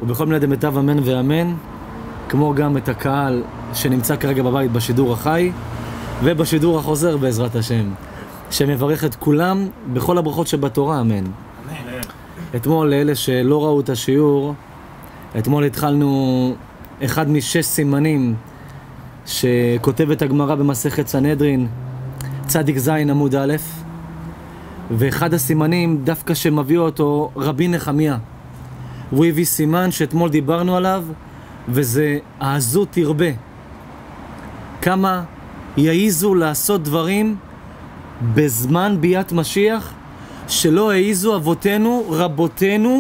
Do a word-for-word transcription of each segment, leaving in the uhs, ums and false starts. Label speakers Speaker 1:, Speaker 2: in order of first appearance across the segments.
Speaker 1: ובכל מיני דמיטב אמן ואמן, כמו גם את הקהל שנמצא כרגע בבית בשידור החי, ובשידור החוזר בעזרת השם, שמברך את כולם בכל הברכות שבתורה, אמן. אתמול, לאלה שלא ראו את השיעור, אתמול התחלנו אחד משש סימנים שכותבת הגמרא במסכת סנהדרין, צדיק זין עמוד א', ואחד הסימנים דווקא שמביא אותו רבי נחמיה. הוא הביא סימן שאתמול דיברנו עליו, וזה העזות תרבה. כמה יעיזו לעשות דברים בזמן ביאת משיח שלא העיזו אבותינו, רבותינו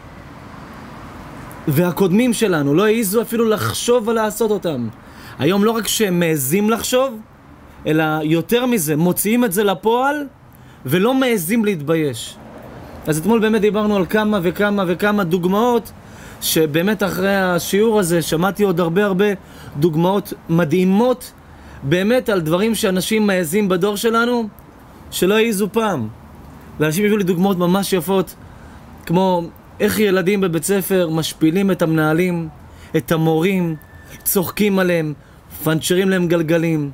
Speaker 1: והקודמים שלנו, לא העיזו אפילו לחשוב ולעשות אותם. היום לא רק שהם מעזים לחשוב, אלא יותר מזה, מוציאים את זה לפועל ולא מעזים להתבייש. אז אתמול באמת דיברנו על כמה וכמה וכמה דוגמאות, שבאמת אחרי השיעור הזה שמעתי עוד הרבה הרבה דוגמאות מדהימות, באמת על דברים שאנשים מעזים בדור שלנו שלא העיזו פעם. ואנשים הביאו לי דוגמאות ממש יפות, כמו איך ילדים בבית ספר משפילים את המנהלים, את המורים, צוחקים עליהם, פנצ'רים להם גלגלים.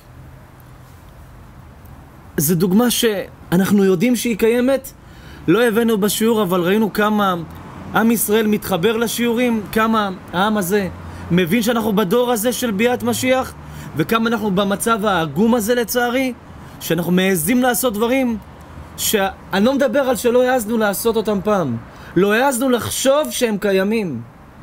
Speaker 1: זו דוגמה שאנחנו יודעים שהיא קיימת, לא הבאנו בשיעור, אבל ראינו כמה עם ישראל מתחבר לשיעורים, כמה העם הזה מבין שאנחנו בדור הזה של ביאת משיח, וכמה אנחנו במצב העגום הזה לצערי, שאנחנו מעזים לעשות דברים שאני לא מדבר על שלא העזנו לעשות אותם פעם, לא העזנו לחשוב שהם קיימים,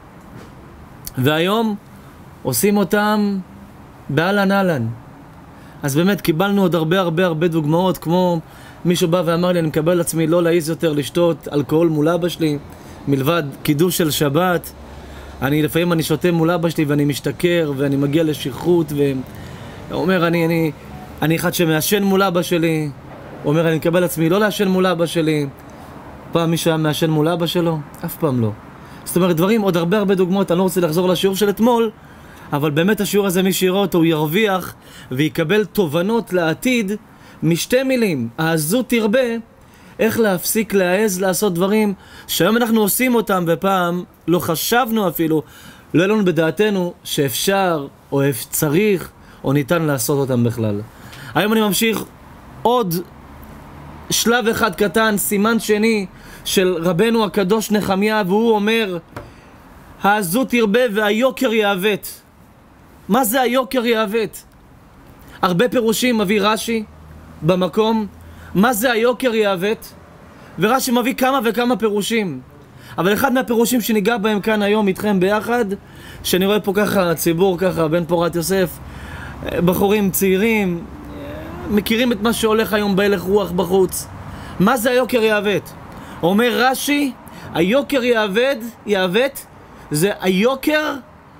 Speaker 1: והיום עושים אותם באלן אלן. אז באמת קיבלנו עוד הרבה הרבה הרבה דוגמאות, כמו מישהו בא ואמר לי, אני מקבל על עצמי לא להעיז יותר לשתות אלכוהול מול אבא שלי, מלבד קידוש של שבת. אני לפעמים אני שותה מול אבא שלי ואני משתכר ואני מגיע לשכרות, ואומר אני אני אני אחד שמעשן מול אבא שלי. הוא אומר, אני מקבל על עצמי לא לעשן מול אבא שלי. פעם מישהו היה מעשן מול אבא שלו? אף פעם לא. זאת אומרת, דברים, עוד הרבה הרבה דוגמאות. אני לא רוצה לחזור לשיעור של אתמול, אבל באמת השיעור הזה, מי שיראה אותו, הוא ירוויח ויקבל תובנות לעתיד משתי מילים. העזות תרבה, איך להפסיק להעז לעשות דברים שהיום אנחנו עושים אותם, ופעם לא חשבנו אפילו, לא היה לנו בדעתנו שאפשר או צריך או ניתן לעשות אותם בכלל. היום אני ממשיך עוד שלב אחד קטן, סימן שני של רבנו הקדוש נחמיה, והוא אומר, העזות תרבה והיוקר יעוות. מה זה היוקר יעוות? הרבה פירושים מביא רש"י במקום, מה זה היוקר יעוות? ורש"י מביא כמה וכמה פירושים, אבל אחד מהפירושים שניגע בהם כאן היום איתכם ביחד, שאני רואה פה ככה ציבור ככה בן פורת יוסף, בחורים צעירים מכירים את מה שהולך היום בהלך רוח בחוץ. מה זה היוקר יעוות? אומר רש"י, היוקר יעוות, יעוות זה היוקר,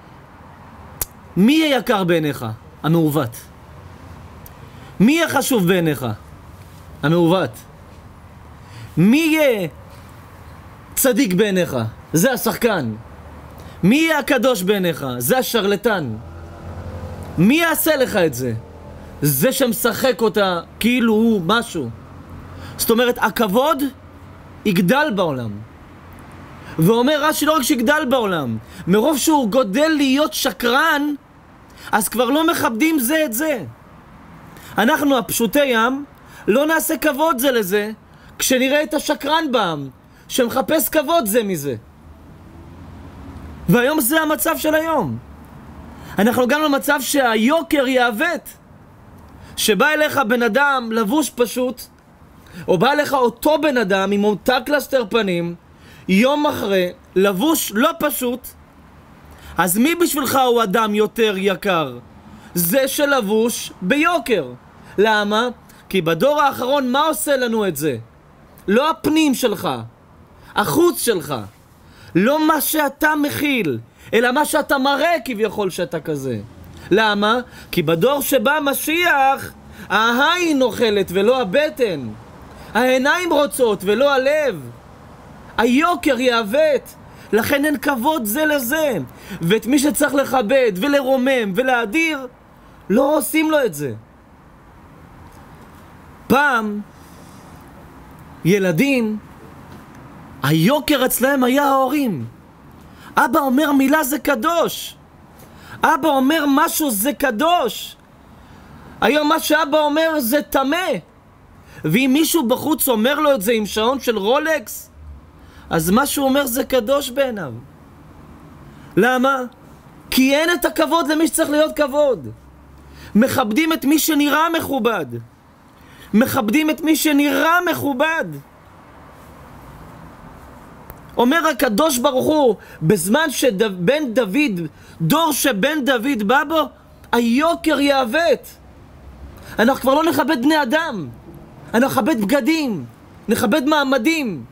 Speaker 1: מי יהיה יקר בעיניך? המעוות. מי יהיה חשוב בעיניך? המעוות. מי יהיה צדיק בעיניך? זה השחקן. מי יהיה הקדוש בעיניך? זה השרלטן. מי יעשה לך את זה? זה שמשחק אותה כאילו הוא משהו. זאת אומרת, הכבוד יגדל בעולם. ואומר רש"י, לא רק שיגדל בעולם, מרוב שהוא גודל להיות שקרן, אז כבר לא מכבדים זה את זה. אנחנו הפשוטי ים לא נעשה כבוד זה לזה כשנראה את השקרן בעם שמחפש כבוד זה מזה. והיום זה המצב של היום. אנחנו גם למצב שהיוקר יעוות, שבא אליך בן אדם לבוש פשוט, או בא אליך אותו בן אדם עם אותה קלסטר פנים יום אחרי לבוש לא פשוט, אז מי בשבילך הוא אדם יותר יקר? זה שלבוש ביוקר. למה? כי בדור האחרון מה עושה לנו את זה? לא הפנים שלך, החוץ שלך, לא מה שאתה מכיל, אלא מה שאתה מראה כביכול שאתה כזה. למה? כי בדור שבא משיח, העין אוכלת ולא הבטן, העיניים רוצות ולא הלב. היוקר יעוות, לכן אין כבוד זה לזה, ואת מי שצריך לכבד ולרומם ולהדיר, לא עושים לו את זה. פעם ילדים, היוקר אצלהם היה ההורים. אבא אומר מילה זה קדוש. אבא אומר משהו זה קדוש. היום מה שאבא אומר זה טמא. ואם מישהו בחוץ אומר לו את זה עם שעון של רולקס, אז מה שהוא אומר זה קדוש בעיניו. למה? כי אין את הכבוד למי שצריך להיות כבוד. מכבדים את מי שנראה מכובד. מכבדים את מי שנראה מכובד. אומר הקדוש ברוך הוא, בזמן שבן דוד, דור שבן דוד בא בו, היוקר יעוות. אנחנו כבר לא נכבד בני אדם, אנחנו נכבד בגדים, נכבד מעמדים.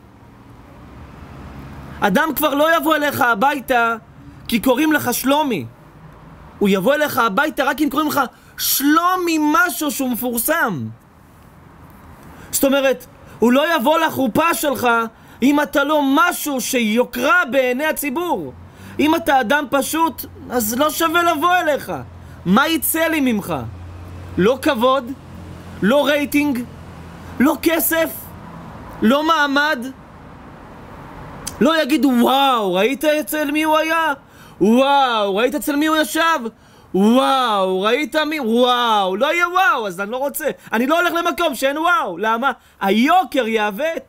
Speaker 1: אדם כבר לא יבוא אליך הביתה כי קוראים לך שלומי. הוא יבוא אליך הביתה רק אם קוראים לך שלומי משהו שהוא מפורסם. זאת אומרת, הוא לא יבוא לחופה שלך אם אתה לא משהו שיוקרה בעיני הציבור. אם אתה אדם פשוט, אז לא שווה לבוא אליך. מה יצא לי ממך? לא כבוד, לא רייטינג, לא כסף, לא מעמד. לא יגידו, וואו, ראית אצל מי הוא היה? וואו, ראית אצל מי הוא ישב? וואו, ראית מי? וואו, לא יהיה וואו, אז אני לא רוצה. אני לא הולך למקום שאין וואו. למה? היוקר יעוות.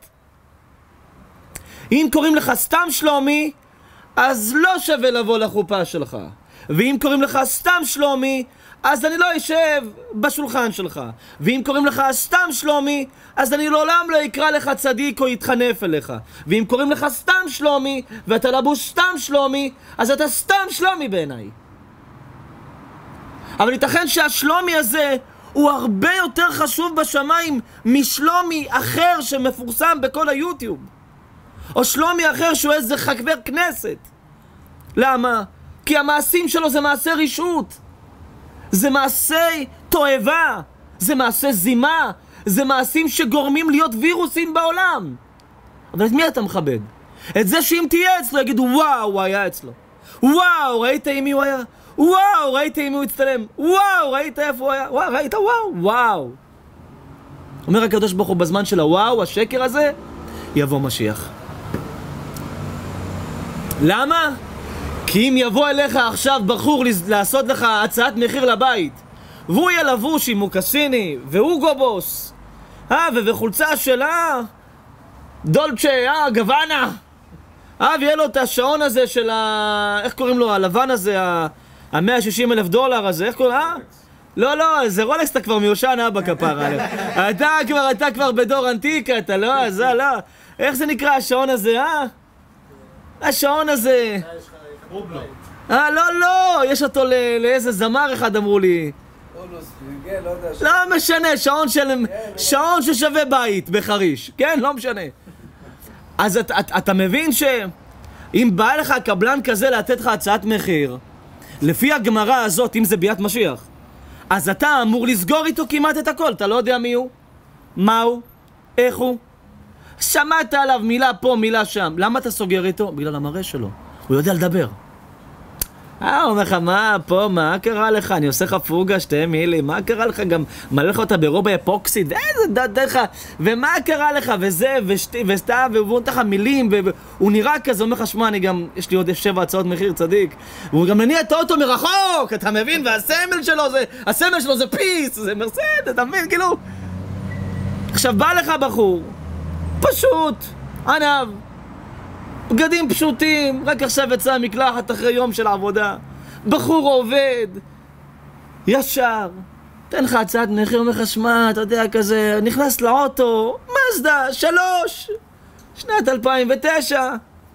Speaker 1: אם קוראים לך סתם שלומי, אז לא שווה לבוא לחופה שלך. ואם קוראים לך סתם שלומי, אז אני לא אשב בשולחן שלך. ואם קוראים לך סתם שלומי, אז אני לעולם לא אקרא לך צדיק או יתחנף אליך. ואם קוראים לך סתם שלומי, ואתה לבוש סתם שלומי, אז אתה סתם שלומי בעיניי. אבל ייתכן שהשלומי הזה הוא הרבה יותר חשוב בשמיים משלומי אחר שמפורסם בכל היוטיוב. או שלומי אחר שהוא איזה חבר כנסת. למה? כי המעשים שלו זה מעשה רשעות. זה מעשה תועבה. זה מעשה זימה. זה מעשים שגורמים להיות וירוסים בעולם. אבל את מי אתה מכבד? את זה שאם תהיה אצלו יגידו וואו, הוא היה אצלו. וואו, ראית עם מי הוא היה? וואו, ראית עם מי הוא הצטלם? וואו, ראית איפה הוא היה? וואו, ראית וואו, וואו. אומר הקדוש ברוך הוא, בזמן של הוואו, השקר הזה, יבוא משיח. למה? כי אם יבוא אליך עכשיו בחור לעשות לך הצעת מחיר לבית, והוא יהיה לבוש עם מוקסיני והוגו בוס, אה, וחולצה שלה דולצ'ה, אה, גוואנה, אה, ויהיה לו את השעון הזה של ה... איך קוראים לו? הלבן הזה, ה-מאה ושישים אלף דולר הזה, איך קוראים? אה? לא, לא, זה רולקס, אתה כבר מיושן, אה, בכפרה. אתה כבר, אתה כבר בדור אנטיקה, אתה לא, זה, לא. איך זה נקרא השעון הזה, אה? השעון הזה. אה, לא, לא, יש אותו לאיזה זמר אחד אמרו לי. לא משנה, שעון של... שעון ששווה בית בחריש, כן? לא משנה. אז אתה מבין שאם בא לך קבלן כזה לתת לך הצעת מחיר, לפי הגמרא הזאת, אם זה ביאת משיח, אז אתה אמור לסגור איתו כמעט את הכל. אתה לא יודע מי הוא, מה הוא, איך הוא. שמעת עליו מילה פה, מילה שם. למה אתה סוגר איתו? בגלל המראה שלו. הוא יודע לדבר. אה, הוא אומר לך, מה פה, מה קרה לך? אני עושה לך פוגה, שתי מילי, מה קרה לך? גם מלא לך אותה ברובה אפוקסיד, איזה דעתך, ומה קרה לך? וזה, ושתי, וסתה, והוא נותן לך מילים, והוא נראה כזה, הוא אומר לך, שמע, אני גם, יש לי עוד שבע הצעות מחיר צדיק, והוא גם מניע את האוטו מרחוק, אתה מבין? והסמל שלו זה, הסמל שלו זה פיס, זה מרסד, אתה מבין? כאילו... עכשיו בא לך בחור, פשוט, ענב, בגדים פשוטים, רק עכשיו יצא מקלחת אחרי יום של עבודה, בחור עובד, ישר, תן לך הצעת מחיר, אומר לך, שמע, אתה יודע, כזה, נכנס לאוטו, מזדה, שלוש, שנת אלפיים ותשע.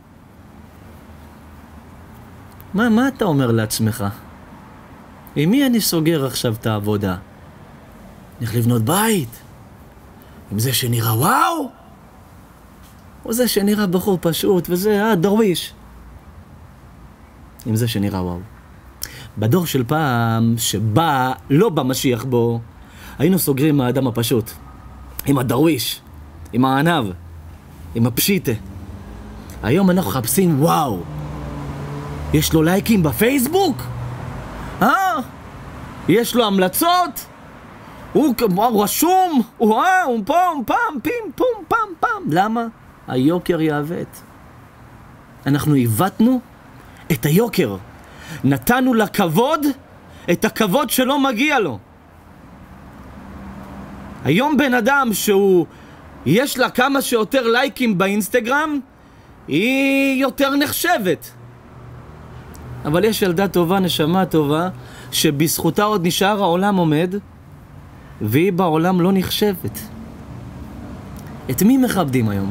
Speaker 1: מה, מה אתה אומר לעצמך? עם מי אני סוגר עכשיו את העבודה? אני הולך לבנות בית? עם זה שנראה וואו? או זה שנראה בחור פשוט, וזה, אה, דרוויש. עם זה שנראה וואו. בדור של פעם, שבא, לא במשיח בו, היינו סוגרים עם האדם הפשוט. עם הדרוויש, עם הענב, עם הפשיטה. היום אנחנו חפשים וואו. יש לו לייקים בפייסבוק? אה? יש לו המלצות? הוא, הוא רשום? הוא אה, הוא פום, פעם, פים, פום, פעם, פעם. למה? היוקר יעוות. אנחנו עיוותנו את היוקר. נתנו לכבוד את הכבוד שלא מגיע לו. היום בן אדם שהוא יש לה כמה שיותר לייקים באינסטגרם, היא יותר נחשבת. אבל יש ילדה טובה, נשמה טובה, שבזכותה עוד נשאר העולם עומד, והיא בעולם לא נחשבת. את מי מכבדים היום?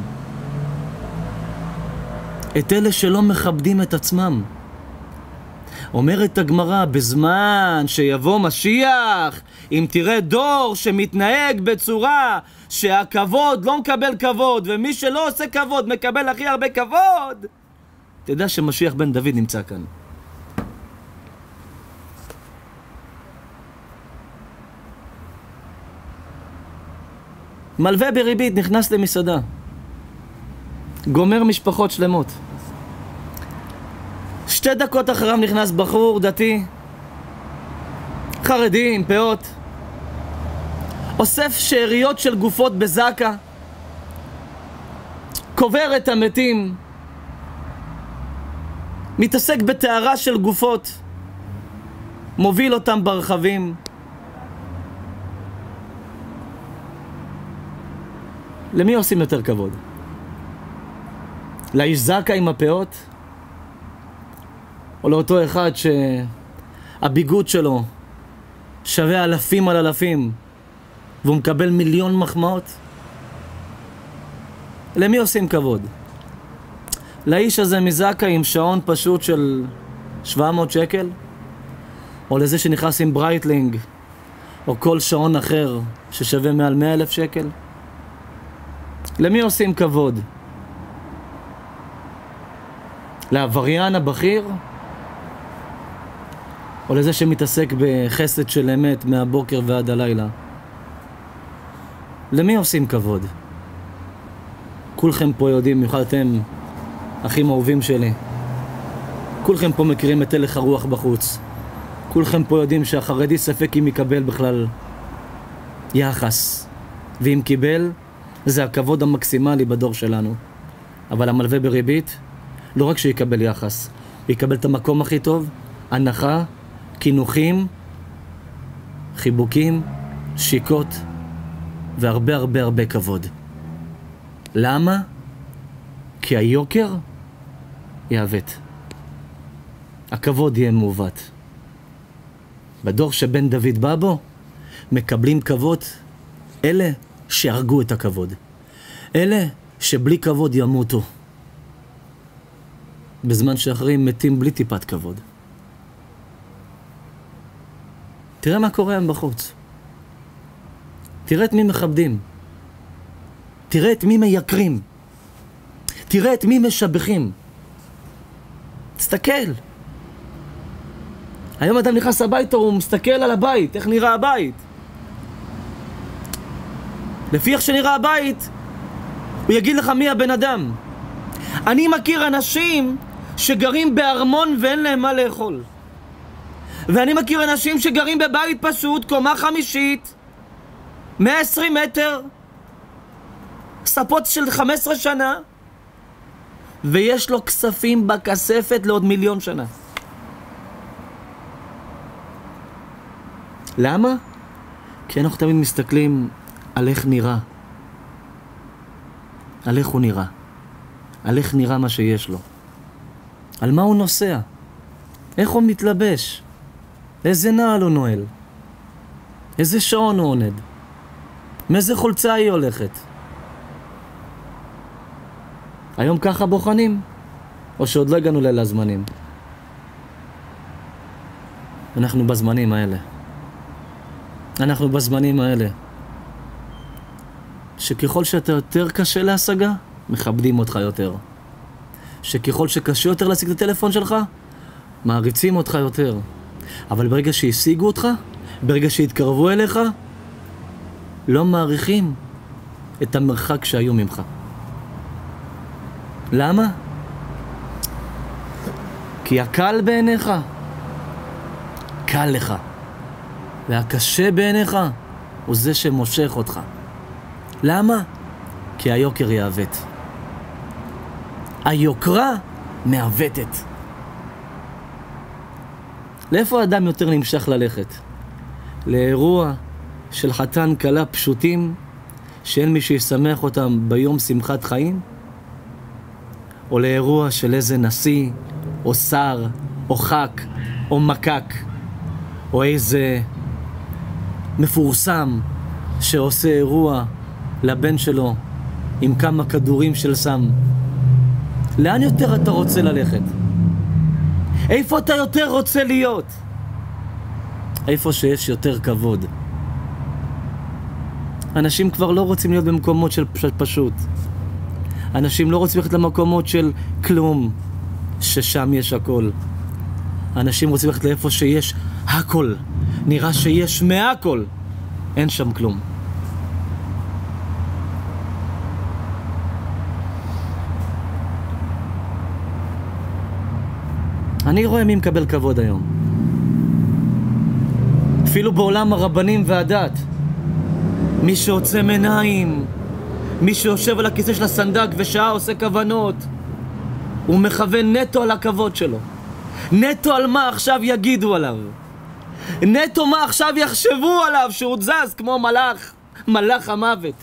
Speaker 1: את אלה שלא מכבדים את עצמם. אומרת הגמרא, בזמן שיבוא משיח, אם תראה דור שמתנהג בצורה שהכבוד לא מקבל כבוד, ומי שלא עושה כבוד מקבל הכי הרבה כבוד, תדע שמשיח בן דוד נמצא כאן. מלווה בריבית נכנס למסעדה, גומר משפחות שלמות. שתי דקות אחריו נכנס בחור דתי, חרדי עם פאות, אוסף שאריות של גופות בזקה, קובר את המתים, מתעסק בתארה של גופות, מוביל אותם ברחבים. למי עושים יותר כבוד? לאיש זקה עם הפאות? או לאותו אחד שהביגוד שלו שווה אלפים על אלפים והוא מקבל מיליון מחמאות? למי עושים כבוד? לאיש הזה מזקה עם שעון פשוט של שבע מאות שקל? או לזה שנכנס עם ברייטלינג או כל שעון אחר ששווה מעל מאה אלף שקל? למי עושים כבוד? לעבריין הבכיר? או לזה שמתעסק בחסד של אמת מהבוקר ועד הלילה? למי עושים כבוד? כולכם פה יודעים, במיוחד אתם, אחים אהובים שלי, כולכם פה מכירים את הלך הרוח בחוץ. כולכם פה יודעים שהחרדי ספק אם יקבל בכלל יחס, ואם קיבל, זה הכבוד המקסימלי בדור שלנו. אבל המלווה בריבית, לא רק שיקבל יחס, הוא יקבל את המקום הכי טוב, הנחה, כינוכים, חיבוקים, שיקות, והרבה הרבה הרבה כבוד. למה? כי היוקר יעוות. הכבוד יהיה מעוות. בדור שבן דוד בא בו, מקבלים כבוד אלה שהרגו את הכבוד. אלה שבלי כבוד ימותו. בזמן שאחרים מתים בלי טיפת כבוד. תראה מה קורה היום בחוץ. תראה את מי מכבדים. תראה את מי מייקרים. תראה את מי משבחים. תסתכל. היום אדם נכנס הביתה, הוא מסתכל על הבית, איך נראה הבית. לפי איך שנראה הבית, הוא יגיד לך מי הבן אדם. אני מכיר אנשים שגרים בארמון ואין להם מה לאכול. ואני מכיר אנשים שגרים בבית פשוט, קומה חמישית, מאה ועשרים מטר, ספות של חמש עשרה שנה, ויש לו כספים בכספת לעוד מיליון שנה. למה? כי אנחנו תמיד מסתכלים על איך נראה. על איך הוא נראה. על איך נראה מה שיש לו. על מה הוא נוסע. איך הוא מתלבש. איזה נעל הוא נועל. איזה שעון הוא עונד. מאיזה חולצה היא הולכת. היום ככה בוחנים? או שעוד לא הגענו ליל הזמנים? אנחנו בזמנים האלה. אנחנו בזמנים האלה. שככל שאתה יותר קשה להשגה, מכבדים אותך יותר. שככל שקשה יותר להשיג את הטלפון שלך, מעריצים אותך יותר. אבל ברגע שהשיגו אותך, ברגע שהתקרבו אליך, לא מעריכים את המרחק שהיו ממך. למה? כי הקל בעיניך, קל לך. והקשה בעיניך הוא זה שמושך אותך. למה? כי היוקר יעוות. היוקרה מעוותת. לאיפה האדם יותר נמשך ללכת? לאירוע של חתן כלה פשוטים, שאין מי שישמח אותם ביום שמחת חיים? או לאירוע של איזה נשיא, או שר, או חק, או מקק, או איזה מפורסם שעושה אירוע לבן שלו עם כמה כדורים של סם? לאן יותר אתה רוצה ללכת? איפה אתה יותר רוצה להיות? איפה שיש יותר כבוד. אנשים כבר לא רוצים להיות במקומות של פשוט. אנשים לא רוצים ללכת למקומות של כלום, ששם יש הכל. אנשים רוצים ללכת לאיפה שיש הכל. נראה שיש מהכל. אין שם כלום. אני רואה מי מקבל כבוד היום. אפילו בעולם הרבנים והדת. מי שעוצם עיניים, מי שיושב על הכיסא של הסנדק ושעה עושה כוונות, הוא מכוון נטו על הכבוד שלו. נטו על מה עכשיו יגידו עליו. נטו מה עכשיו יחשבו עליו שהוא זז כמו מלאך, מלאך המוות.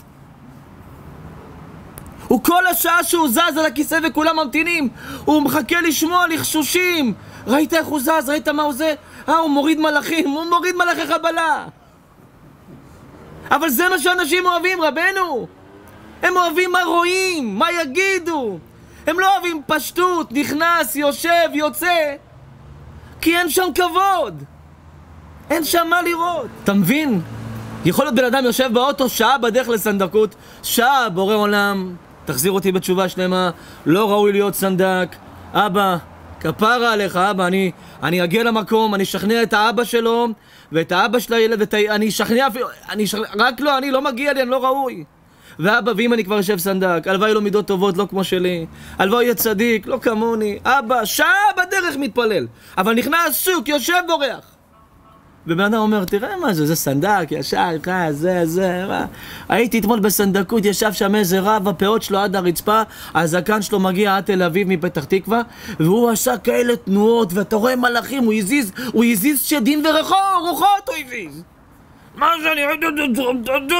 Speaker 1: הוא כל השעה שהוא זז על הכיסא וכולם ממתינים, הוא מחכה לשמוע לחשושים. ראית איך הוא זז? ראית מה הוא זה? אה, הוא מוריד מלאכים, הוא מוריד מלאכי חבלה. אבל זה מה שאנשים אוהבים, רבנו. הם אוהבים מה רואים, מה יגידו. הם לא אוהבים פשטות, נכנס, יושב, יוצא. כי אין שם כבוד. אין שם מה לראות. אתה מבין? יכול להיות בן אדם יושב באוטו שעה בדרך לסנדקות, שעה, בורא עולם, תחזיר אותי בתשובה שלמה, לא ראוי להיות סנדק. אבא, כפרה עליך, אבא, אני, אני אגיע למקום, אני אשכנע את האבא שלו, ואת האבא של הילד, ואת ה... אני אשכנע אפילו, אני אשכנע, רק לא, אני לא מגיע לי, אני לא ראוי. ואבא, ואם אני כבר יושב סנדק, הלוואי לו מידות טובות, לא כמו שלי, הלוואי יהיה צדיק, לא כמוני. אבא, שעה בדרך מתפלל, אבל נכנס שוק, יושב בורח. ובן אדם אומר, תראה מה זה, זה סנדק, ישר, זה, זה, מה? הייתי אתמול בסנדקות, ישב שם איזה רב, הפאות שלו עד הרצפה, הזקן שלו מגיע עד תל אביב מפתח תקווה, והוא עשה כאלה תנועות, ואתה רואה מלאכים, הוא הזיז, הוא הזיז שדים ורחוב, רוחות הוא הזיז. מה זה, אני ראיתי את זה,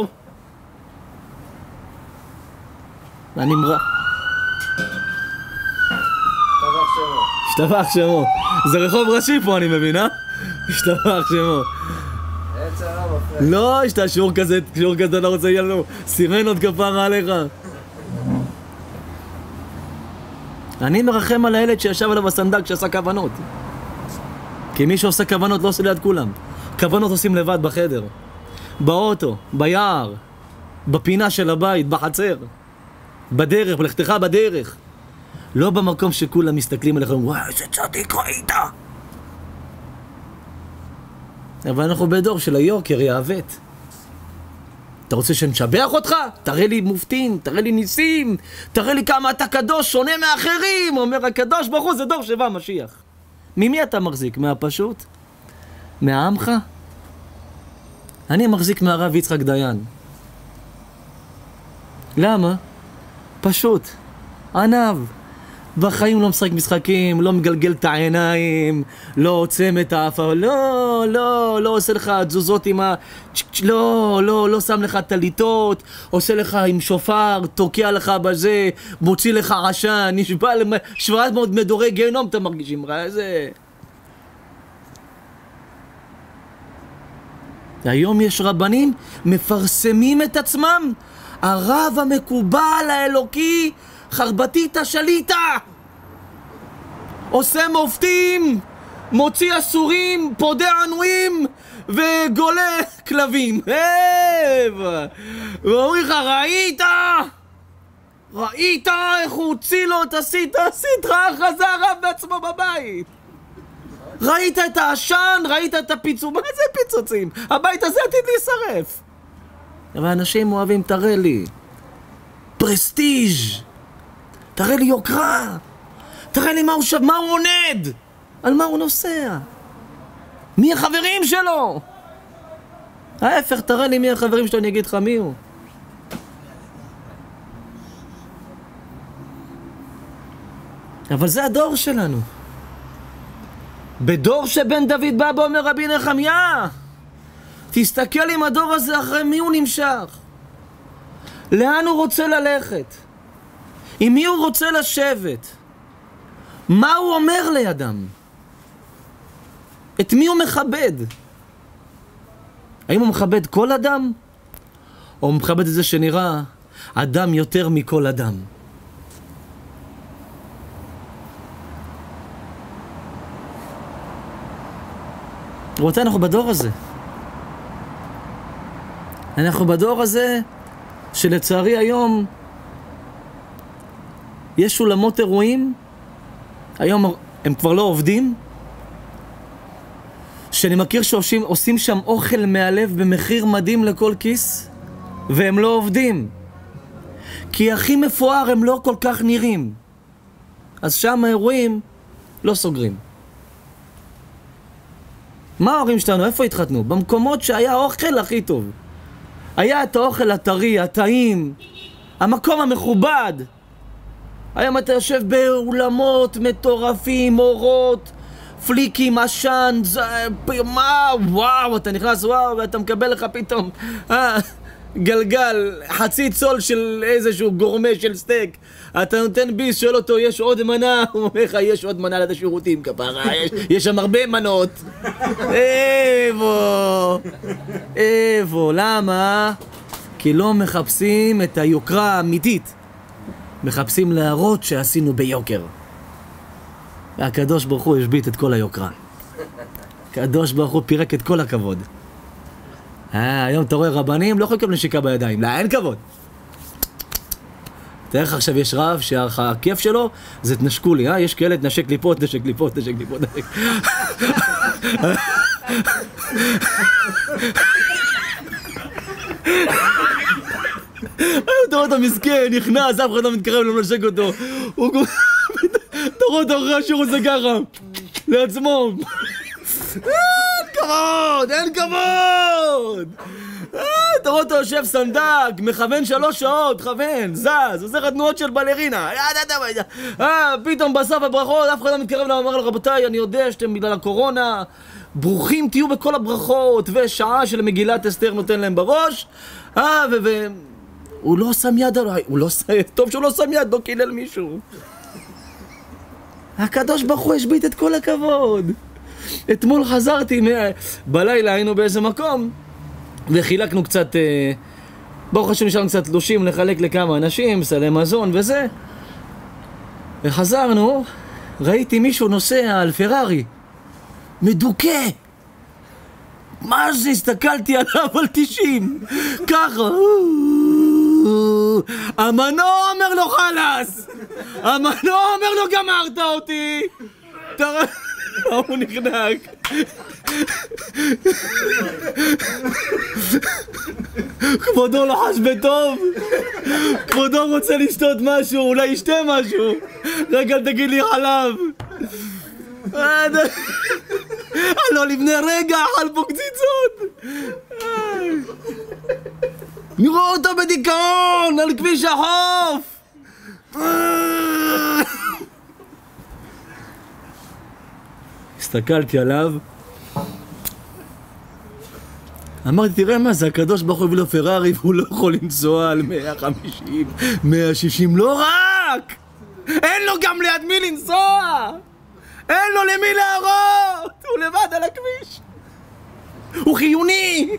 Speaker 1: אני מראה.
Speaker 2: השתבח שמו.
Speaker 1: השתבח שמו. זה רחוב ראשי פה, אני מבין, אה? השתבח שמו.
Speaker 2: אין צרה מפריע.
Speaker 1: לא, יש את שיעור כזה, שיעור כזה לא רוצה יהיה לנו. סירנות כפרה עליך. אני מרחם על הילד שישב עליו הסנדק שעשה כוונות. כי מי שעושה כוונות לא עושה ליד כולם. כוונות עושים לבד בחדר, באוטו, ביער, בפינה של הבית, בחצר, בדרך, בלכתך בדרך. לא במקום שכולם מסתכלים עליך, וואי, איזה צדיק ראית. אבל אנחנו בדור של היוקר, יעוות. אתה רוצה שנשבח אותך? תראה לי מופתים, תראה לי ניסים, תראה לי כמה אתה קדוש, שונה מאחרים. אומר הקדוש ברוך הוא, זה דור שבא משיח. ממי אתה מחזיק? מהפשוט? מהעמך? אני מחזיק מהרב יצחק דיין. למה? פשוט. ענב. בחיים לא משחק משחקים, לא מגלגל את העיניים, לא עוצם את האף, לא, לא, לא עושה לך תזוזות עם ה... לא, לא, לא שם לך טליטות, עושה לך עם שופר, תוקע לך בזה, מוציא לך עשן, נשבע שבעת מאוד מדורי גיהנום, אתה מרגיש עם רע, איזה... היום יש רבנים מפרסמים את עצמם, הרב המקובל האלוקי, חרבתית השליטה, עושה מופתים, מוציא אסורים, פודה ענועים וגולה כלבים. ואומרים לך, ראית? ראית איך הוא הוציא לו את הסטרה? הסטרה חזר הרב בעצמו בבית. ראית את העשן? ראית את הפיצוצים? מה זה פיצוצים? הבית הזה עתיד להישרף. אבל אנשים אוהבים, תראה לי פרסטיג', תראה לי יוקרה, תראה לי מה הוא, שב, מה הוא עונד, על מה הוא נוסע, מי החברים שלו. ההפך, תראה לי מי החברים שלו, אני אגיד לך מי הוא. אבל זה הדור שלנו. בדור שבן דוד בא בו אומר רבי נחמיה, תסתכל עם הדור הזה אחרי מי הוא נמשך, לאן הוא רוצה ללכת, עם מי הוא רוצה לשבת, מה הוא אומר לידם, את מי הוא מכבד. האם הוא מכבד כל אדם, או הוא מכבד את זה שנראה אדם יותר מכל אדם? רבותיי, אנחנו בדור הזה. אנחנו בדור הזה שלצערי היום יש אולמות אירועים, היום הם כבר לא עובדים, שאני מכיר שעושים עושים שם אוכל מהלב במחיר מדהים לכל כיס, והם לא עובדים. כי הכי מפואר הם לא כל כך נראים. אז שם האירועים לא סוגרים. מה ההורים שלנו? איפה התחתנו? במקומות שהיה האוכל הכי טוב. היה את האוכל הטרי, הטעים, המקום המכובד. היום אתה יושב באולמות מטורפים, אורות, פליקים, עשן, מה, וואו, אתה נכנס, וואו, ואתה מקבל לך פתאום אה, גלגל, חצי צול של איזשהו גורמה של סטייק. אתה נותן ביס, שואל אותו, יש עוד מנה? הוא אומר לך, יש עוד מנה ליד השירותים, כפרה, יש, יש שם הרבה מנות. איבו, איבו, למה? כי לא מחפשים את היוקרה האמיתית. מחפשים להראות שעשינו ביוקר. והקדוש ברוך הוא השבית את כל היוקרה. הקדוש ברוך הוא פירק את כל הכבוד. אה, היום אתה רואה רבנים, לא יכול לקבל נשיקה בידיים. לא, אין כבוד. תראה לך עכשיו יש רב שהכיף שלו זה תנשקו לי, אה? יש כאלה תנשק לי פה, תנשק לי פה, תנשק לי פה, תנשק. אתה רואה אותו מסכן, נכנס, אף אחד לא מתקרב לו לנשק אותו. אתה רואה אותו אחרי השיר הזה ככה, לעצמו. אין כבוד, אין כבוד. אתה רואה אותו יושב סנדק, מכוון שלוש שעות, מכוון, זז, עושה לך תנועות של בלרינה. אה, פתאום בסוף הברכות, אף אחד לא מתקרב לו, אמר לו, רבותיי, אני יודע שאתם בגלל הקורונה, ברוכים תהיו בכל הברכות, ושעה של מגילת אסתר נותן להם בראש. אה, ו... הוא לא שם יד עליי, הוא לא שם, טוב שהוא לא שם יד, לא קילל מישהו. הקדוש ברוך הוא השבית את כל הכבוד. אתמול חזרתי, בלילה היינו באיזה מקום, וחילקנו קצת, ברוך השם נשארנו קצת תלושים לחלק לכמה אנשים, סלי מזון וזה. וחזרנו, ראיתי מישהו נוסע על פרארי, מדוכא. מה זה? הסתכלתי עליו על תשעים, ככה. המנוע אומר לו חלס, המנוע אומר לו גמרת אותי. תראה, הוא נחנק. כבודו לחש בטוב, כבודו רוצה לשתות משהו, אולי ישתה משהו, רגע תגיד לי חלב. לא לבני רגע, אכל פה קציצות. נראה אותו בדיכאון על כביש החוף. הסתכלתי עליו, אמרתי, תראה מה זה, הקדוש ברוך הוא הביא לו פרארי והוא לא יכול לנסוע על מאה חמישים, מאה שישים, לא רק! אין לו גם ליד מי לנסוע! אין לו למי להראות! הוא לבד על הכביש! הוא חיוני!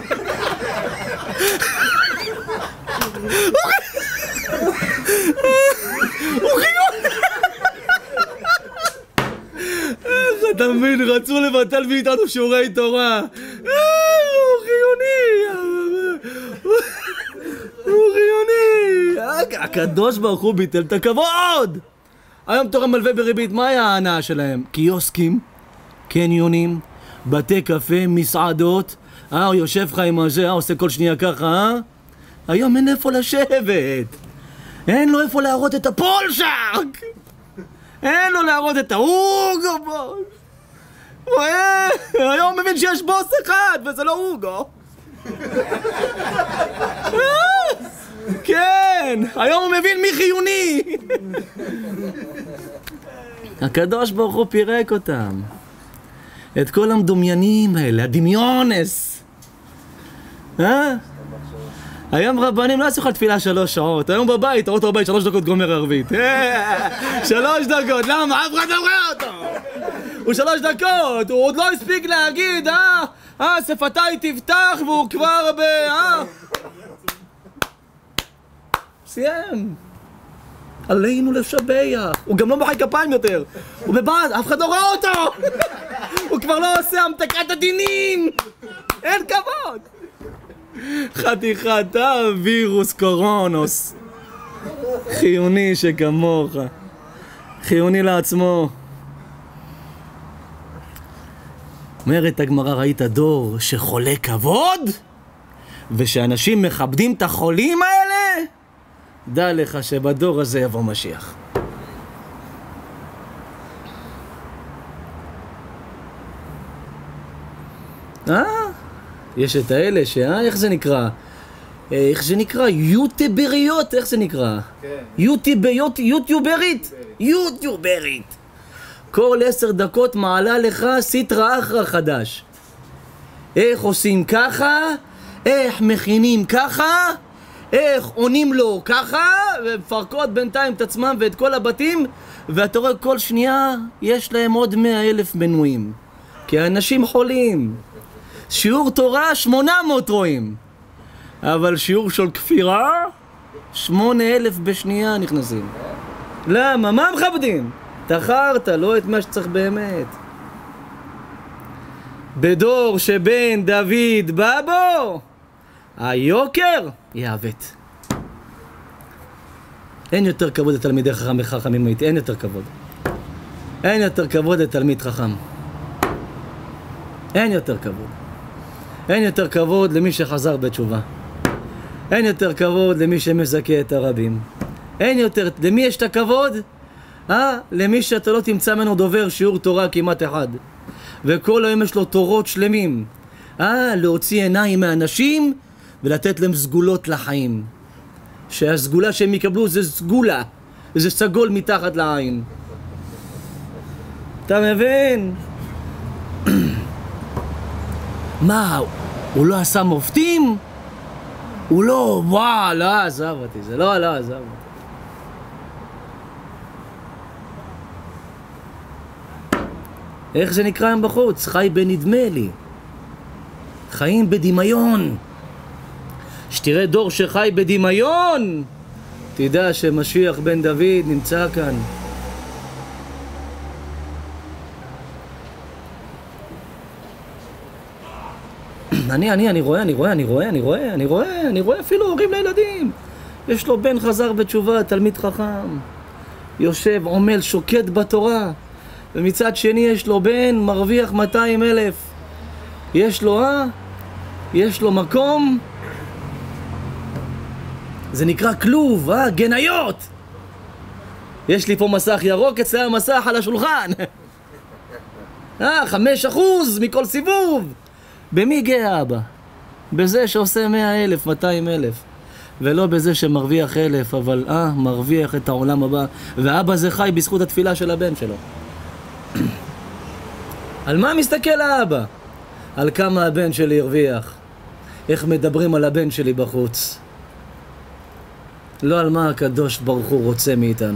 Speaker 1: הוא חיוני! איך אתה מבין, רצו לבטל מאיתנו שיעורי תורה. הוא חיוני! הוא חיוני! הקדוש ברוך הוא ביטל את הכבוד! היום תורה מלווה בריבית, מה היה ההנאה שלהם? קיוסקים, קניונים, בתי קפה, מסעדות. אה, הוא יושב לך עם הזה, אה, עושה כל שנייה ככה, אה? היום אין איפה לשבת. אין לו איפה להראות את הפולשק! אין לו להראות את ההוגו בוס. היום הוא מבין שיש בוס אחד וזה לא הוגו. כן, היום הוא מבין מי חיוני. הקדוש ברוך הוא פירק אותם. את כל המדומיינים האלה, הדמיונס. אה? היום רבנים לא עשו לך תפילה שלוש שעות, היום בבית, אתה רואה בבית, שלוש דקות גומר ערבית. שלוש דקות, למה? אף אחד לא רואה אותו. הוא שלוש דקות, הוא עוד לא הספיק להגיד, אה? אה, שפתיי תפתח והוא כבר ב... אה? סיים. עלינו לשבח. הוא גם לא מוחא כפיים יותר. הוא בבאז, אף אחד לא רואה אותו. הוא כבר לא עושה המתקת הדינים. אין כבוד. חתיכת הווירוס קורונוס. חיוני שכמוך. חיוני לעצמו. אומרת הגמרא, ראית דור שחולה כבוד? ושאנשים מכבדים את החולים האלה? דע לך שבדור הזה יבוא משיח. אה? יש את האלה שה... איך זה נקרא? איך זה נקרא? יוטיובריות? איך זה נקרא?
Speaker 2: כן.
Speaker 1: יוטיובריות, יוטיוברית? יוטיוברית. כל עשר דקות מעלה לך סיטרא אחרא חדש. איך עושים ככה? איך מכינים ככה? איך עונים לו ככה? ומפרקות בינתיים את עצמם ואת כל הבתים, ואתה רואה כל שנייה יש להם עוד מאה אלף מנויים. כי האנשים חולים. שיעור תורה שמונה מאות רואים. אבל שיעור של כפירה שמונה אלף בשנייה נכנסים. למה? מה מכבדים? תחרת, לא את מה שצריך באמת. בדור שבן דוד בא בו, היוקר יעוות. אין יותר כבוד לתלמידי חכם וחכמים הייתי, אין יותר כבוד. אין יותר כבוד לתלמיד חכם. אין יותר כבוד. אין יותר כבוד למי שחזר בתשובה. אין יותר כבוד למי שמזכה את הרבים. אין יותר, למי יש את הכבוד? אה? למי שאתה לא תמצא ממנו דובר שיעור תורה כמעט אחד. וכל היום יש לו תורות שלמים. אה? להוציא עיניים מאנשים ולתת להם סגולות לחיים. שהסגולה שהם יקבלו זה סגולה. זה סגול מתחת לעין. אתה מבין? מה? הוא לא עשה מופתים? הוא לא, וואו, לא עזב אותי. זה לא, לא עזב אותי. איך זה נקרא היום בחוץ? חי בנדמה לי. חיים בדמיון. שתראה דור שחי בדמיון, תדע שמשיח בן דוד נמצא כאן. אני, אני, אני רואה, אני רואה, אני רואה, אני רואה, אני רואה, אני רואה אפילו הורים לילדים. יש לו בן חזר בתשובה, תלמיד חכם. יושב, עומל, שוקד בתורה. ומצד שני יש לו בן, מרוויח מאתיים אלף. יש לו, אה? יש לו מקום. זה נקרא כלוב, אה? גניות. יש לי פה מסך ירוק, אצלם מסך על השולחן. אה, חמש אחוז מכל סיבוב. במי גאה אבא? בזה שעושה מאה אלף, מאתיים אלף. ולא בזה שמרוויח אלף, אבל אה, מרוויח את העולם הבא. ואבא זה חי בזכות התפילה של הבן שלו. על מה מסתכל האבא? על כמה הבן שלי הרוויח. איך מדברים על הבן שלי בחוץ. לא על מה הקדוש ברוך הוא רוצה מאיתנו.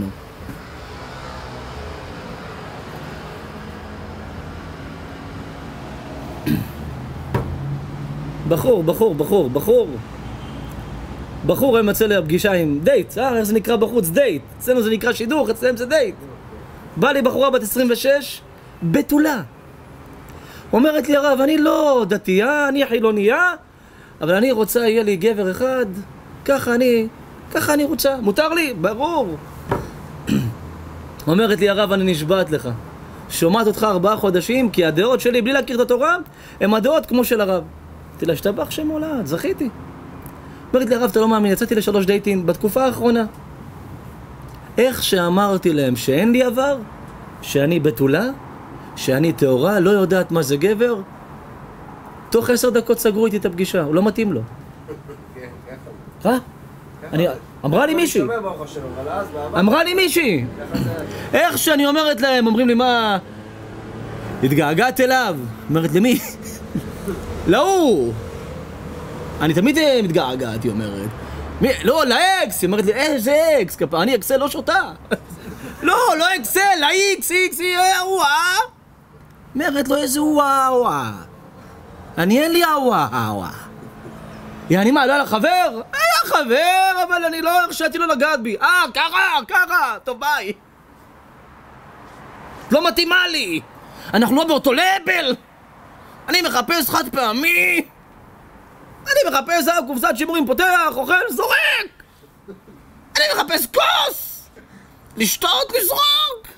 Speaker 1: בחור, בחור, בחור, בחור. בחור היה מצא לי פגישה עם דייט, אה? איך זה נקרא בחוץ? דייט. אצלנו זה נקרא שידוך, אצלנו זה דייט. בא לי בחורה בת עשרים ושש, בתולה. אומרת לי הרב, אני לא דתייה, אני חילונייה, אבל אני רוצה, יהיה לי גבר אחד, ככה אני, ככה אני רוצה. מותר לי? ברור. אומרת לי הרב, אני נשבעת לך. שומעת אותך ארבעה חודשים, כי הדעות שלי, בלי להכיר את התורה, הן הדעות כמו של הרב. אמרתי לה, השתבח שם הולד, זכיתי. אומרת לי הרב, אתה לא מאמין, יצאתי לשלוש דייטים בתקופה האחרונה. איך שאמרתי להם שאין לי עבר, שאני בתולה, שאני תאורה, לא יודעת מה זה גבר, תוך עשר דקות סגרו איתי את הפגישה, הוא לא מתאים לו. אה? אמרה לי מישהי. אמרה לי מישהי. איך שאני אומרת להם, אומרים לי מה... התגעגעת אליו. אומרת, למי? להוא. אני תמיד מתגעגעת, היא אומרת. מי? לא, לאקס. היא אומרת לי, איזה אקס? אני אקסל לא שותה. לא, לא אקסל, לאיקס, איקס, וואה. אומרת לו, איזה וואה, וואה. אני אין לי הוואה, וואה. יעני מה, לא היה חבר? היה חבר, אבל אני לא הרשיתי לו לגעת בי. אה, ככה, ככה, טוב ביי. לא מתאימה לי. אנחנו לא באותו לבל. אני מחפש חד פעמי. אני מחפש קופסת שימורים, פותח, אוכל, זורק. אני מחפש כוס. לשתות, לזרוק.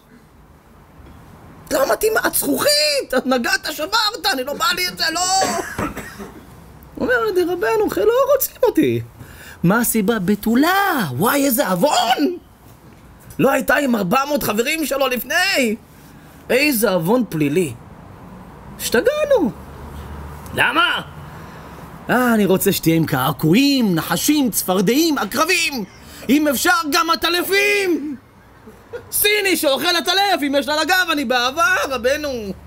Speaker 1: לא מתאימה, את זכוכית, את נגעת, שברת, אני לא בא לי את זה, לא. אומרת, רבנו, לא רוצים אותי. מה הסיבה? בתולה. וואי, איזה אבון. לא הייתה עם ארבע מאות חברים שלו לפני. איזה אבון פלילי. השתגענו. למה? אה, אני רוצה שתהיה עם קעקועים, נחשים, צפרדעים, עקרבים. אם אפשר גם הטלפים. סיני שאוכל הטלף, אם יש לה לגב, אני באהבה, רבנו.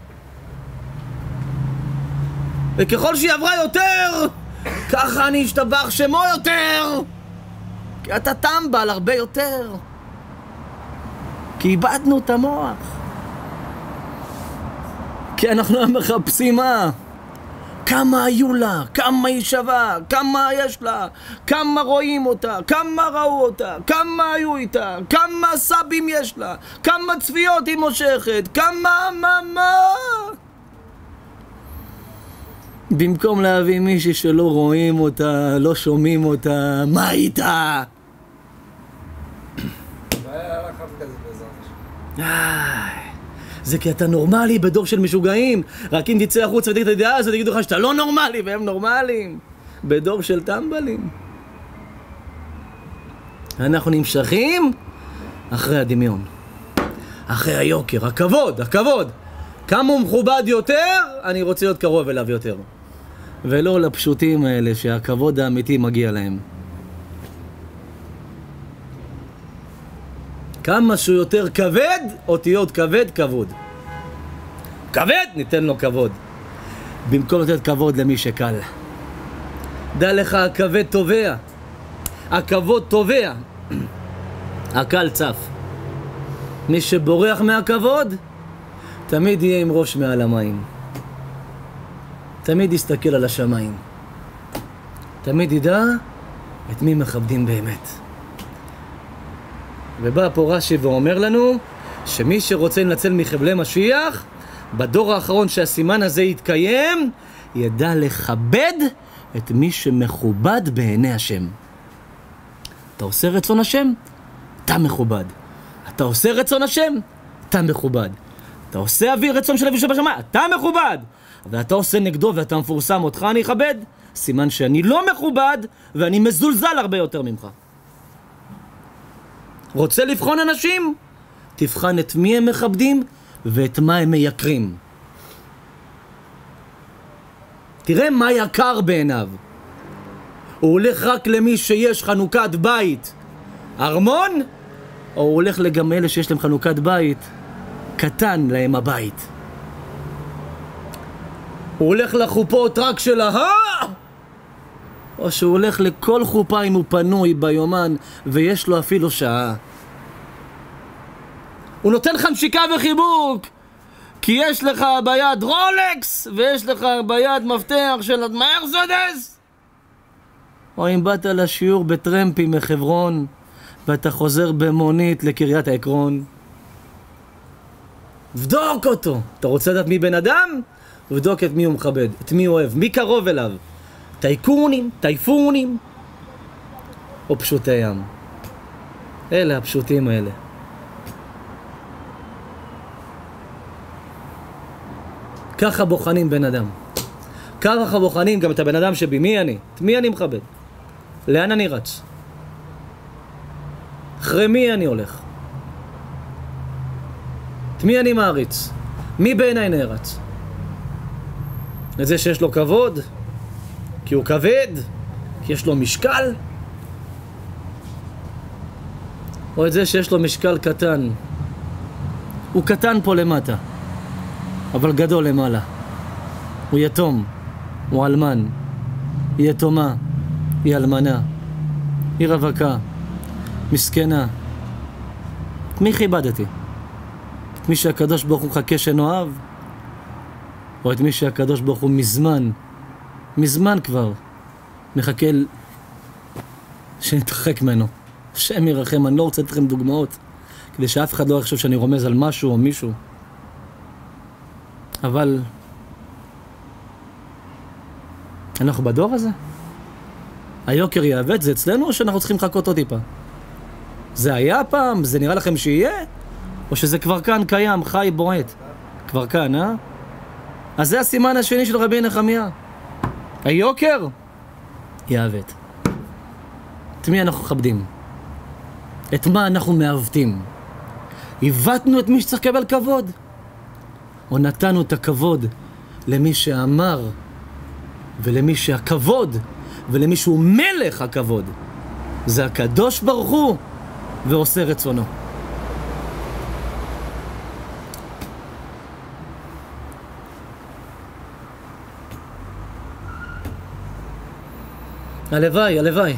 Speaker 1: וככל שהיא עברה יותר, ככה אני אשתבח שמו יותר. כי אתה טמבל הרבה יותר. כי איבדנו את המוח. כי אנחנו מחפשים מה? כמה היו לה, כמה היא שווה, כמה יש לה, כמה רואים אותה, כמה ראו אותה, כמה היו איתה, כמה סבים יש לה, כמה צפיות היא מושכת, כמה מה מה. במקום להביא מישהי שלא רואים אותה, לא שומעים אותה, מה איתה? זה כי אתה נורמלי בדור של משוגעים. רק אם תצא החוץ ותגיד את הדעה הזאת, תגידו לך שאתה לא נורמלי, והם נורמליים. בדור של טמבלים. אנחנו נמשכים אחרי הדמיון. אחרי היוקר, הכבוד, הכבוד. כמה הוא מכובד יותר, אני רוצה להיות קרוב אליו יותר. ולא לפשוטים האלה שהכבוד האמיתי מגיע להם. כמה שהוא יותר כבד, אותיות כבד, כבוד. כבד, ניתן לו כבוד. במקום לתת כבוד למי שקל. דע לך, הכבד תובע. הכבוד תובע. הקל צף. מי שבורח מהכבוד, תמיד יהיה עם ראש מעל המים. תמיד יסתכל על השמיים. תמיד ידע את מי מכבדים באמת. ובא פה רש"י ואומר לנו שמי שרוצה לנצל מחבלי משיח, בדור האחרון שהסימן הזה יתקיים, ידע לכבד את מי שמכובד בעיני השם. אתה עושה רצון השם, אתה מכובד. אתה עושה רצון השם, אתה מכובד. אתה עושה אוויר רצון של אביו שבשמיים, אתה מכובד. ואתה עושה נגדו ואתה מפורסם, אותך אני אכבד. סימן שאני לא מכובד ואני מזולזל הרבה יותר ממך. רוצה לבחון אנשים? תבחן את מי הם מכבדים ואת מה הם מייקרים. תראה מה יקר בעיניו. הוא הולך רק למי שיש חנוכת בית ארמון, או הוא הולך גם אלה שיש להם חנוכת בית קטן להם הבית. הוא הולך לחופות רק של ההא, או שהוא הולך לכל חופה אם הוא פנוי ביומן ויש לו אפילו שעה. הוא נותן לך נשיקה וחיבוק כי יש לך ביד רולקס ויש לך ביד מפתח של מרצדס. או אם באת לשיעור בטרמפים מחברון ואתה חוזר במונית לקריית העקרון, בדוק אותו. אתה רוצה לדעת מי בן אדם? ובדוק את מי הוא מכבד, את מי הוא אוהב, מי קרוב אליו. טייקונים, טייפונים או פשוטי ים. אלה הפשוטים האלה. ככה בוחנים בן אדם. ככה בוחנים גם את הבן אדם שבי. מי אני? את מי אני מכבד? לאן אני רץ? אחרי מי אני הולך? את מי אני מעריץ? מי בעיניי נערץ? את זה שיש לו כבוד? כי הוא כבד? כי יש לו משקל? או את זה שיש לו משקל קטן? הוא קטן פה למטה. אבל גדול למעלה. הוא יתום, הוא אלמן, היא יתומה, היא אלמנה, היא רווקה, מסכנה. את מי כיבדתי? את מי שהקדוש ברוך הוא מחכה שנאהב? או את מי שהקדוש ברוך הוא מזמן, מזמן כבר, מחכה שנתרחק ממנו? השם ירחם, אני לא רוצה לתת לכם דוגמאות, כדי שאף אחד לא יחשוב שאני רומז על משהו או מישהו. אבל אנחנו בדור הזה? היוקר יעוות, זה אצלנו או שאנחנו צריכים לחכות עוד טיפה? זה היה פעם? זה נראה לכם שיהיה? או שזה כבר כאן קיים, חי, בועט? כבר כאן, אה? אז זה הסימן השני של רבי נחמיה. היוקר יעוות. את מי אנחנו מכבדים? את מה אנחנו מעוותים? עיוותנו את מי שצריך לקבל כבוד? או נתנו את הכבוד למי שאמר, ולמי שהכבוד, ולמי שהוא מלך הכבוד, זה הקדוש ברוך הוא, ועושה רצונו. הלוואי, הלוואי.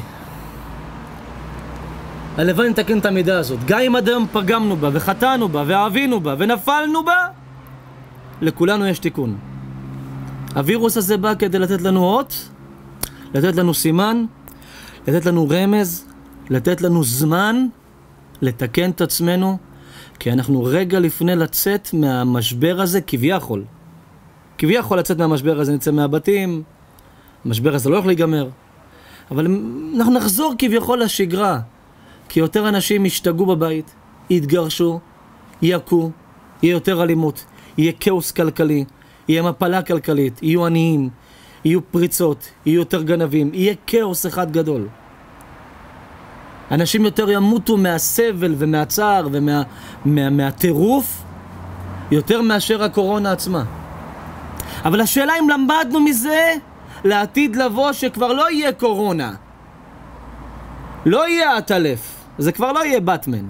Speaker 1: הלוואי נתקן את המידה הזאת. גם אם עד היום פגמנו בה, וחטאנו בה, ואהבינו בה, ונפלנו בה, לכולנו יש תיקון. הווירוס הזה בא כדי לתת לנו אות, לתת לנו סימן, לתת לנו רמז, לתת לנו זמן, לתקן את עצמנו, כי אנחנו רגע לפני לצאת מהמשבר הזה כביכול. כביכול לצאת מהמשבר הזה, נצא מהבתים, המשבר הזה לא יכול להיגמר. אבל אנחנו נחזור כביכול לשגרה, כי יותר אנשים ישתגעו בבית, יתגרשו, יכו, יהיה יותר אלימות, יהיה כאוס כלכלי, יהיה מפלה כלכלית, יהיו עניים, יהיו פריצות, יהיו יותר גנבים, יהיה כאוס אחד גדול. אנשים יותר ימותו מהסבל ומהצער ומהטירוף, יותר מאשר הקורונה עצמה. אבל השאלה אם למדנו מזה לעתיד לבוא שכבר לא יהיה קורונה. לא יהיה עטלף. זה כבר לא יהיה בטמן.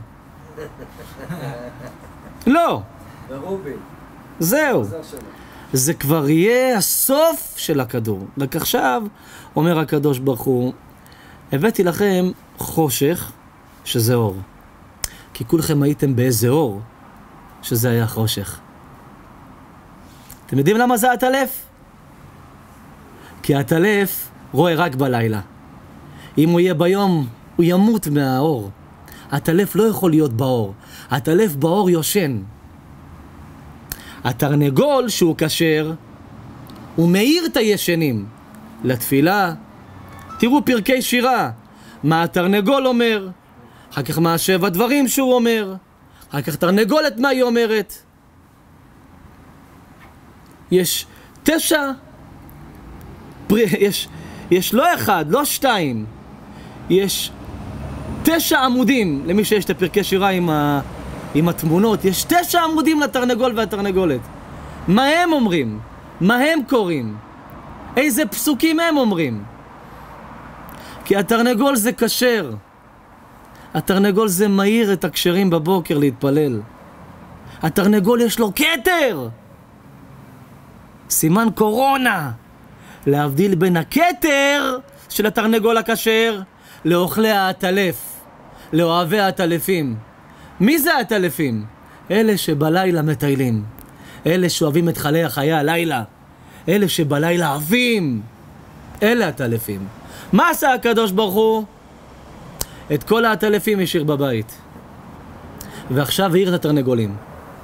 Speaker 1: לא.
Speaker 2: ורובין.
Speaker 1: זהו. זה כבר יהיה הסוף של הכדור. רק עכשיו אומר הקדוש ברוך הוא, הבאתי לכם חושך שזה אור. כי כולכם הייתם באיזה אור שזה היה חושך. אתם יודעים למה זה עטלף? כי העטלף רואה רק בלילה. אם הוא יהיה ביום, הוא ימות מהאור. העטלף לא יכול להיות באור. העטלף באור יושן. התרנגול שהוא כשר, הוא מאיר את הישנים. לתפילה, תראו פרקי שירה. מה התרנגול אומר? אחר כך מה שבע דברים שהוא אומר. אחר כך תרנגולת מה היא אומרת. יש תשע, יש, יש לא אחד, לא שתיים, יש תשע עמודים, למי שיש את הפרקי שירה עם, ה, עם התמונות, יש תשע עמודים לתרנגול והתרנגולת. מה הם אומרים? מה הם קוראים? איזה פסוקים הם אומרים? כי התרנגול זה כשר. התרנגול זה מהיר את הכשרים בבוקר להתפלל. התרנגול יש לו כתר. סימן קורונה. להבדיל בין הכתר של התרנגול הכשר לאוכלי העטלף, לאוהבי העטלפים. מי זה העטלפים? אלה שבלילה מטיילים. אלה שאוהבים את חיי החיי הלילה. אלה שבלילה אוהבים. אלה העטלפים. מה עשה הקדוש ברוך הוא? את כל העטלפים השאיר בבית. ועכשיו העיר את התרנגולים.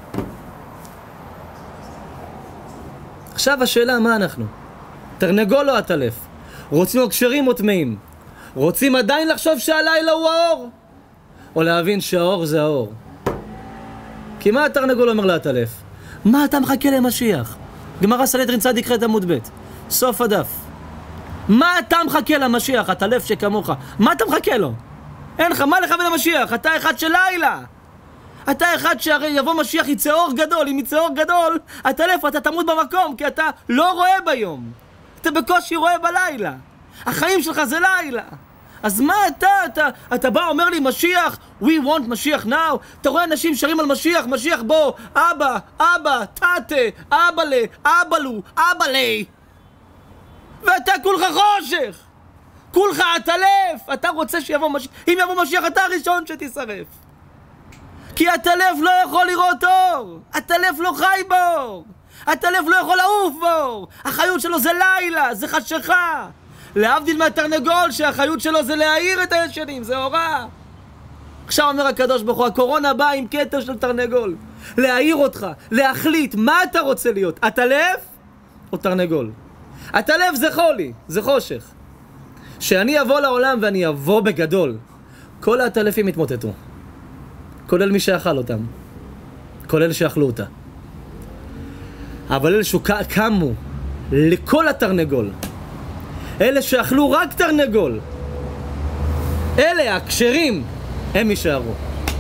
Speaker 1: עכשיו השאלה מה אנחנו? תרנגול או עטלף? רוצים כשרים או טמאים? רוצים עדיין לחשוב שהלילה הוא האור? או להבין שהאור זה האור? כי מה התרנגול אומר לעטלף? מה אתה מחכה למשיח? גמרא סנהדרין צדיק ח' עמוד ב', סוף הדף. מה אתה מחכה למשיח, עטלף שכמוך? מה אתה מחכה לו? אין לך, מה לך ולמשיח? אתה אחד של לילה. אתה אחד שהרי יבוא משיח יצא אור גדול. אם יצא אור גדול, עטלף, אתה תמות במקום, כי אתה לא רואה ביום. אתה בקושי רואה בלילה. החיים שלך זה לילה. אז מה אתה, אתה, אתה בא אומר לי משיח, we want משיח now? אתה רואה אנשים שרים על משיח, משיח בוא, אבא, אבא, תתה, אבאלה, אבאלו, אבאלה. ואתה כולך חושך, כולך עטלף. אתה רוצה שיבוא משיח, אם יבוא משיח אתה הראשון שתשרף. כי הטלף לא יכול לראות אור, הטלף לא חי באור, הטלף לא יכול לעוף באור, החיות שלו זה לילה, זה חשיכה. להבדיל מהתרנגול שהחיות שלו זה להאיר את הישנים, זה אורה. עכשיו אומר הקדוש ברוך הוא, הקורונה באה עם כתר של תרנגול, להאיר אותך, להחליט מה אתה רוצה להיות, הטלף או תרנגול. הטלף זה חולי, זה חושך. שאני אבוא לעולם ואני אבוא בגדול, כל הטלפים יתמוטטו, כולל מי שאכל אותם, כולל שאכלו אותה. אבל אלה שקמו לכל התרנגול, אלה שאכלו רק תרנגול, אלה הכשרים, הם יישארו.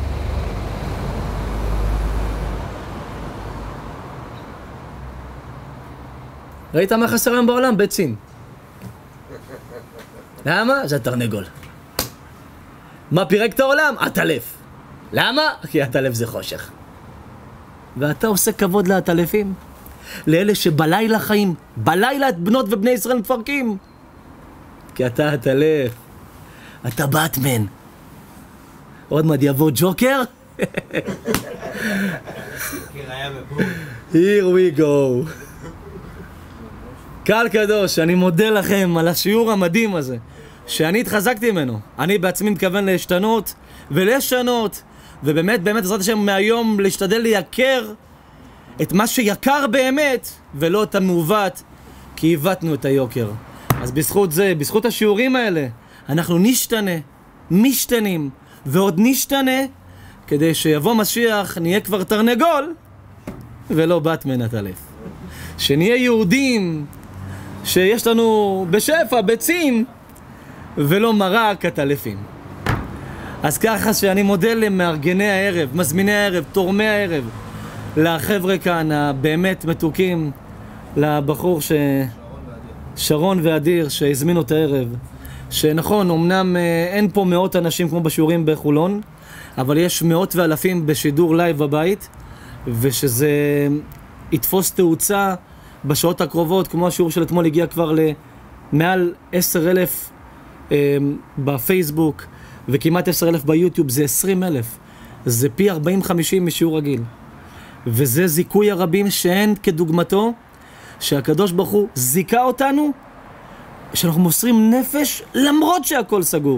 Speaker 1: ראית מה חסר היום בעולם? ביצים. למה? זה התרנגול. מה פירק את העולם? הטלף. למה? כי הטלף זה חושך. ואתה עושה כבוד להטלפים? לאלה שבלילה חיים, בלילה את בנות ובני ישראל מפרקים. כי אתה הטלף, אתה באטמן. עוד מעט יבוא ג'וקר? Here we go. קהל קדוש, אני מודה לכם על השיעור המדהים הזה, שאני התחזקתי ממנו. אני בעצמי מתכוון להשתנות ולשנות, ובאמת, באמת, עזרת השם מהיום להשתדל לייקר את מה שיקר באמת, ולא את המעוות, כי עיוותנו את היוקר. אז בזכות זה, בזכות השיעורים האלה, אנחנו נשתנה, משתנים, ועוד נשתנה, כדי שיבוא משיח, נהיה כבר תרנגול, ולא באטמן הטלף. שנהיה יהודים, שיש לנו בשפע, ביצים, ולא מרק הטלפים. אז ככה שאני מודה למארגני הערב, מזמיני הערב, תורמי הערב, לחבר'ה כאן, הבאמת מתוקים, לבחור ש... שרון ואדיר, שהזמינו את הערב. שנכון, אמנם אין פה מאות אנשים כמו בשיעורים בחולון, אבל יש מאות ואלפים בשידור לייב בבית, ושזה יתפוס תאוצה בשעות הקרובות, כמו השיעור של אתמול הגיע כבר למעל עשר אלף אה, בפייסבוק, וכמעט עשר אלף ביוטיוב, זה עשרים אלף. זה פי ארבעים חמישים משיעור רגיל. וזה זיכוי הרבים שאין כדוגמתו, שהקדוש ברוך הוא זיכה אותנו, שאנחנו מוסרים נפש למרות שהכל סגור.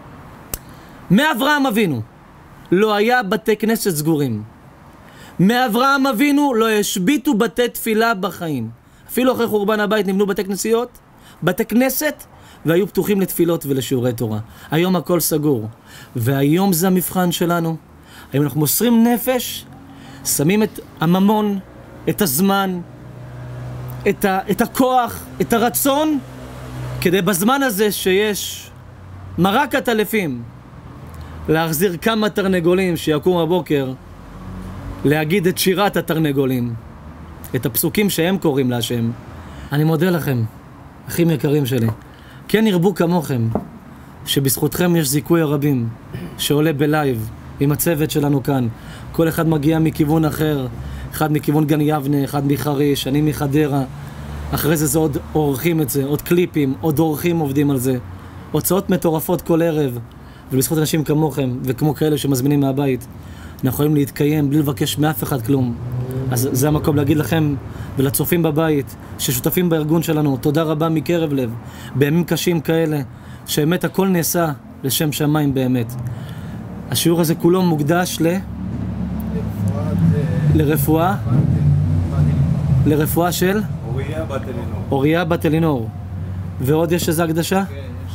Speaker 1: מאברהם אבינו לא היה בתי כנסת סגורים. מאברהם אבינו לא השביתו בתי תפילה בחיים. אפילו אחרי חורבן הבית נבנו בתי כנסיות, בתי כנסת, והיו פתוחים לתפילות ולשיעורי תורה. היום הכל סגור. והיום זה המבחן שלנו. היום אנחנו מוסרים נפש, שמים את הממון, את הזמן, את, ה, את הכוח, את הרצון, כדי בזמן הזה שיש מרק הטלפים, להחזיר כמה תרנגולים שיקום הבוקר, להגיד את שירת התרנגולים, את הפסוקים שהם קוראים להשם. אני מודה לכם, אחים יקרים שלי. כן ירבו כמוכם, שבזכותכם יש זיכוי הרבים, שעולה בלייב עם הצוות שלנו כאן. כל אחד מגיע מכיוון אחר, אחד מכיוון גן יבנה, אחד מחריש, אני מחדרה. אחרי זה זה עוד עורכים את זה, עוד קליפים, עוד עורכים עובדים על זה. הוצאות מטורפות כל ערב, ובזכות אנשים כמוכם וכמו כאלה שמזמינים מהבית, אנחנו יכולים להתקיים בלי לבקש מאף אחד כלום. אז זה המקום להגיד לכם ולצופים בבית ששותפים בארגון שלנו, תודה רבה מקרב לב, בימים קשים כאלה, שבאמת הכל נעשה לשם שמיים באמת. השיעור הזה כולו מוקדש ל... לרפואה, לרפואה של?
Speaker 3: אוריה בת אלינור.
Speaker 1: אוריה בת אלינור. ועוד יש איזו הקדשה?
Speaker 3: כן, יש.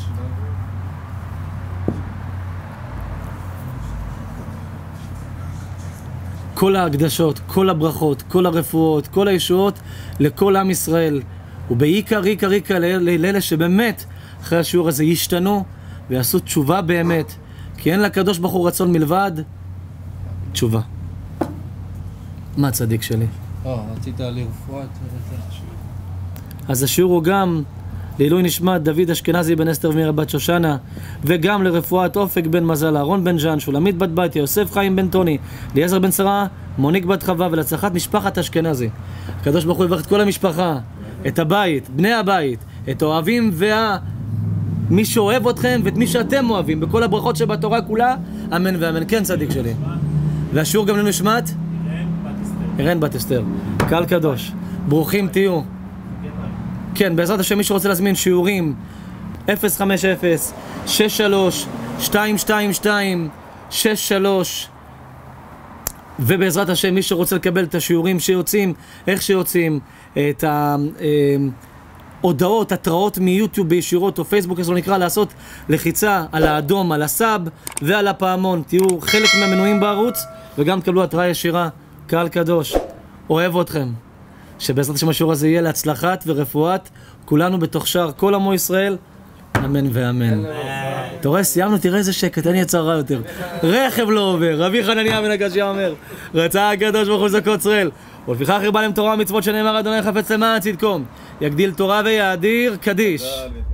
Speaker 1: כל ההקדשות, כל הברכות, כל הרפואות, כל הישועות לכל עם ישראל. ובעיקר, עיקר, עיקר לאלה שבאמת אחרי השיעור הזה ישתנו ויעשו תשובה באמת, כי אין לקדוש ברוך הוא רצון מלבד תשובה. מה הצדיק שלי?
Speaker 3: אה, רצית לרפואה?
Speaker 1: אז השיעור הוא גם לעילוי נשמת דוד אשכנזי בן אסתר ומירה בת שושנה, וגם לרפואת אופק בן מזל, אהרון בן ז'אן, שולמית בת בתיה, יוסף חיים בן טוני, אליעזר בן שרה, מוניק בת חווה, ולהצלחת משפחת אשכנזי. הקדוש ברוך הוא יברך את כל המשפחה, את הבית, בני הבית, את האוהבים וה... מי שאוהב אתכם ואת מי שאתם אוהבים, בכל הברכות שבתורה כולה, אמן ואמן. כן, צדיק שלי. והשיעור גם לנשמת? ערן בת אסתר. קהל קדוש. ברוכים תהיו. כן, בעזרת השם, מי שרוצה להזמין שיעורים, אפס חמש אפס שש שלוש שתיים שתיים שתיים שש שלוש, ובעזרת השם, מי שרוצה לקבל את השיעורים שיוצאים, איך שיוצאים, את ה... הודעות, התראות מיוטיוב בישירות או פייסבוק, אז לא נקרא, לעשות לחיצה על האדום, על הסאב ועל הפעמון. תהיו חלק מהמנויים בערוץ וגם תקבלו התראה ישירה. קהל קדוש, אוהב אתכם. שבעזרת השם השיעור הזה יהיה להצלחת ורפואת כולנו בתוך שאר כל עמו ישראל. אמן ואמן. אתה רואה, סיימנו, תראה איזה שקט, אין יצר רע יותר. רכב לא עובר, רבי חנניה בן הקשיא אומר, רצה הקדוש ברוך הוא זכות ישראל. ולפיכך הרבה להם תורה ומצוות שנאמר אדוני חפץ למען צדקו, יגדיל תורה ויאדיר קדיש.